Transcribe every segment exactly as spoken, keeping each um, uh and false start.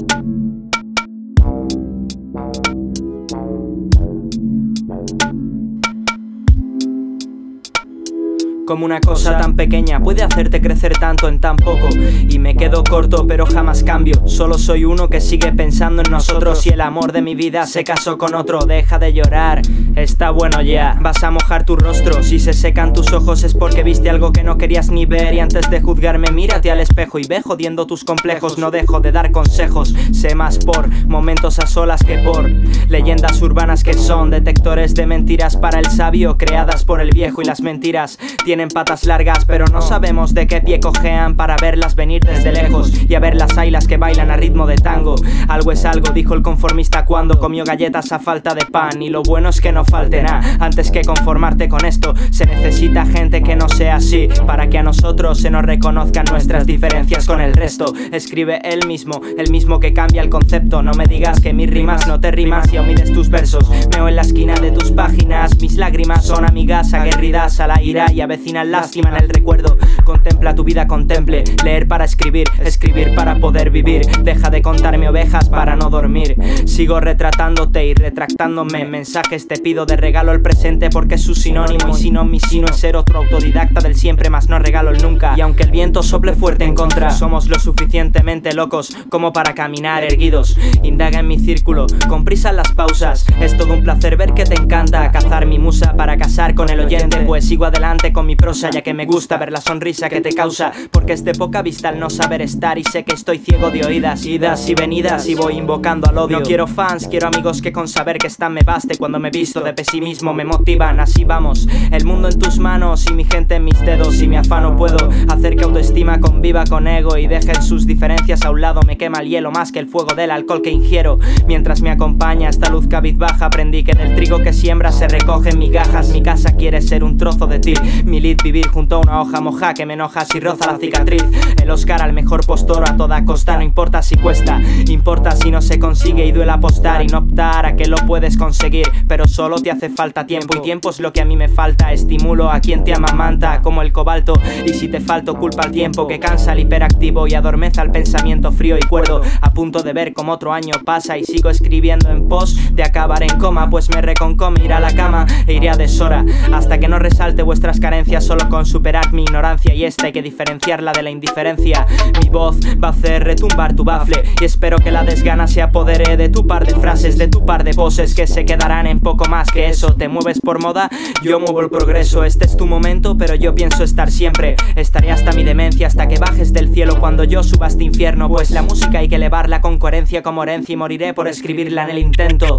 Como una cosa tan pequeña puede hacerte crecer tanto en tan poco. Y me quedo corto pero jamás cambio. Solo soy uno que sigue pensando en nosotros. Y el amor de mi vida se casó con otro. Deja de llorar, está bueno ya. Vas a mojar tu rostro, si se secan tus ojos es porque viste algo que no querías ni ver. Y antes de juzgarme mírate al espejo y ve jodiendo tus complejos. No dejo de dar consejos, sé más por momentos a solas que por leyendas urbanas que son detectores de mentiras para el sabio, creadas por el viejo. Y las mentiras tienen patas largas pero no sabemos de qué pie cojean, para verlas venir desde lejos y a ver las ailas que bailan a ritmo de tango. Algo es algo, dijo el conformista cuando comió galletas a falta de pan. Y lo bueno es que no falte nada. Antes que conformarte con esto se necesita gente que no sea así, para que a nosotros se nos reconozcan nuestras diferencias con el resto. Escribe él mismo, el mismo que cambia el concepto. No me digas que mis rimas no te rimas y omides tus versos. Meo en la esquina de tus páginas, mis lágrimas son amigas aguerridas a la ira y avecinan lástima en el recuerdo. Contempla tu vida, contemple, leer para escribir, escribir para poder vivir. Deja de contarme ovejas para no dormir. Sigo retratándote y retractándome. Mensajes te pido de regalo el presente porque es su sinónimo. Y si no, mi sino es ser otro autodidacta del siempre, más no regalo el nunca. Y aunque el viento sople fuerte en contra, somos lo suficientemente locos como para caminar erguidos. Indaga en mi círculo, con prisa en las pausas. Es todo un placer ver que te encanta cazar mi musa para casar con el oyente. Pues sigo adelante con mi prosa, ya que me gusta ver la sonrisa que te causa, porque es de poca vista el no saber estar. Y sé que estoy ciego de oídas, idas y venidas, y voy invocando al odio. No quiero fans, quiero amigos que con saber que están me baste. Cuando me visto de pesimismo me motivan, así vamos. El mundo en tus manos y mi gente en mis dedos. Y mi afano puedo hacer que autoestima conviva con ego y dejen sus diferencias a un lado. Me quema el hielo más que el fuego del alcohol que ingiero. Mientras me acompaña esta luz cabizbaja, aprendí que del trigo que siembra se recogen migajas. Mi casa quiere ser un trozo de ti, mi lid vivir junto a una hoja moja que me enoja si roza la cicatriz. El Oscar al mejor postor a toda costa, no importa si cuesta, importa si no se consigue y duele apostar y no optar a que lo puedes conseguir. Pero solo te hace falta tiempo y tiempo es lo que a mí me falta. Estimulo a quien te amamanta como el cobalto, y si te falto culpa al tiempo que cansa al hiperactivo y adormece al pensamiento frío y cuerdo. A punto de ver como otro año pasa y sigo escribiendo en pos de acabar en coma, pues me reconcome ir a la cama e iré a deshora hasta que no resalte vuestras carencias. Solo con superar mi ignorancia, y esta hay que diferenciarla de la indiferencia. Mi voz va a hacer retumbar tu bafle y espero que la desgana se apodere de tu par de frases, de tu par de poses que se quedarán en poco más que eso. Te mueves por moda, yo muevo el progreso. Este es tu momento pero yo pienso estar siempre. Estaré hasta mi demencia, hasta que bajes del cielo cuando yo suba a este infierno. Pues la música hay que elevarla con coherencia como herencia, y moriré por escribirla en el intento.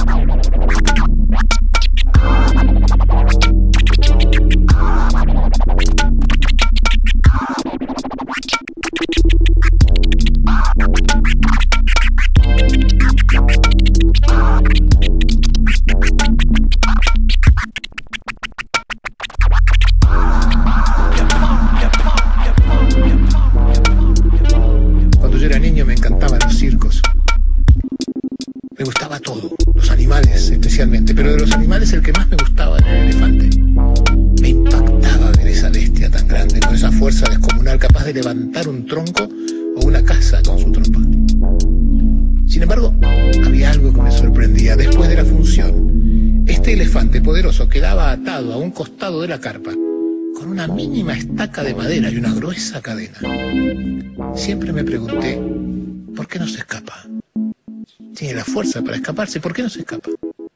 Cuando yo era niño me encantaban los circos. Me gustaba todo, los animales especialmente, pero de los animales el que más me gustaba era el elefante. Me impactaba ver esa bestia tan grande, con esa fuerza descomunal, capaz de levantar un tronco o una casa con su trompa. Sin embargo, había algo que me sorprendía. Después de la función, este elefante poderoso quedaba atado a un costado de la carpa con una mínima estaca de madera y una gruesa cadena. Siempre me pregunté, ¿por qué no se escapa? Tiene la fuerza para escaparse, ¿por qué no se escapa?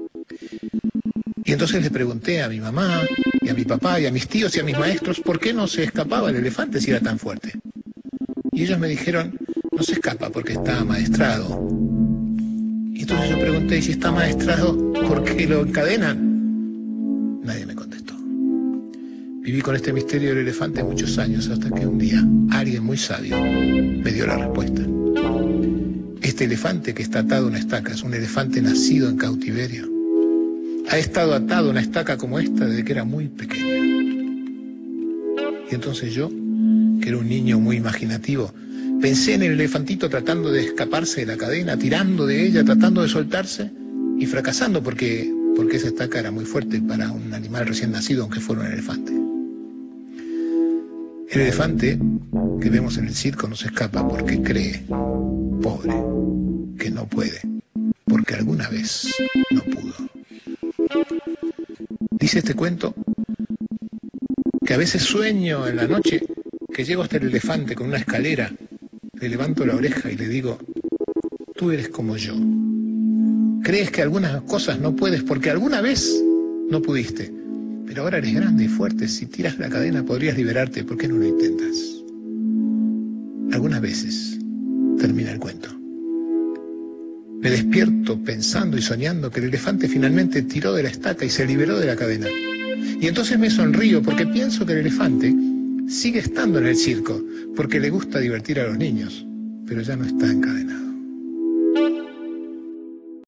Y entonces le pregunté a mi mamá, y a mi papá, y a mis tíos, y a mis maestros, ¿por qué no se escapaba el elefante si era tan fuerte? Y ellos me dijeron, no se escapa porque está amaestrado. Y entonces yo pregunté, ¿y si está amaestrado, por qué lo encadenan? Nadie me contestó. Viví con este misterio del elefante muchos años, hasta que un día alguien muy sabio me dio la respuesta. Este elefante que está atado a una estaca es un elefante nacido en cautiverio. Ha estado atado a una estaca como esta desde que era muy pequeño. Y entonces yo, que era un niño muy imaginativo, pensé en el elefantito tratando de escaparse de la cadena, tirando de ella, tratando de soltarse y fracasando porque, porque esa estaca era muy fuerte para un animal recién nacido, aunque fuera un elefante. El elefante que vemos en el circo no se escapa porque cree, pobre, que no puede, porque alguna vez no pudo. Dice este cuento que a veces sueño en la noche que llego hasta el elefante con una escalera, le levanto la oreja y le digo, tú eres como yo. Crees que algunas cosas no puedes porque alguna vez no pudiste, pero ahora eres grande y fuerte, si tiras la cadena podrías liberarte, ¿por qué no lo intentas? Algunas veces termina el cuento. Me despierto pensando y soñando que el elefante finalmente tiró de la estaca y se liberó de la cadena. Y entonces me sonrío porque pienso que el elefante sigue estando en el circo, porque le gusta divertir a los niños, pero ya no está encadenado.